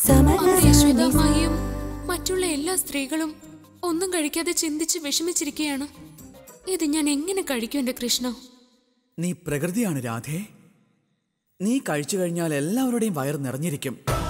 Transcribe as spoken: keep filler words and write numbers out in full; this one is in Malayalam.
യശോദാമായും മറ്റുള്ള എല്ലാ സ്ത്രീകളും ഒന്നും കഴിക്കാതെ ചിന്തിച്ച് വിഷമിച്ചിരിക്കുകയാണ്. ഇത് ഞാൻ എങ്ങനെ കഴിക്കും എന്റെ കൃഷ്ണ? നീ പ്രകൃതിയാണ് രാധേ. നീ കഴിച്ചു കഴിഞ്ഞാൽ എല്ലാവരുടെയും വയർ നിറഞ്ഞിരിക്കും.